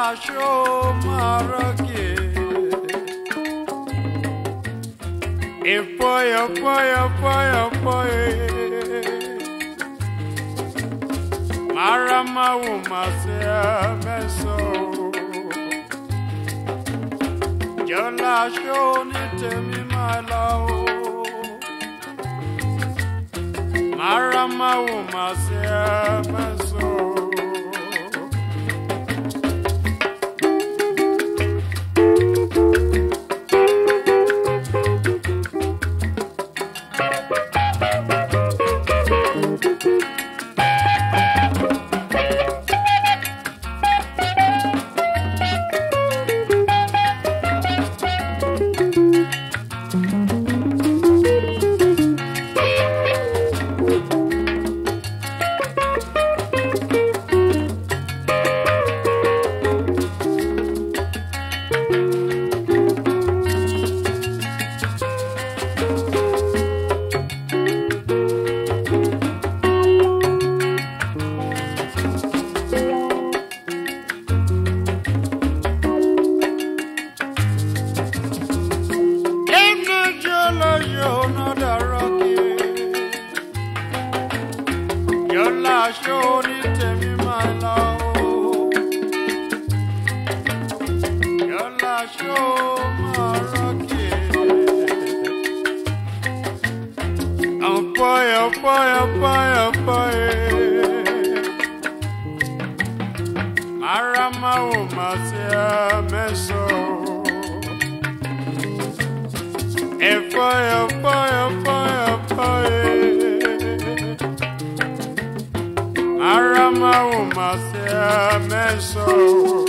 show marake. Epoy. Marama umasea meso. Yola show ni temi malao. Marama umasea meso. Yola show ni temi malao. Yola show marake. Apoy. Marama umasea meso. Epoy. Marama umasea meso.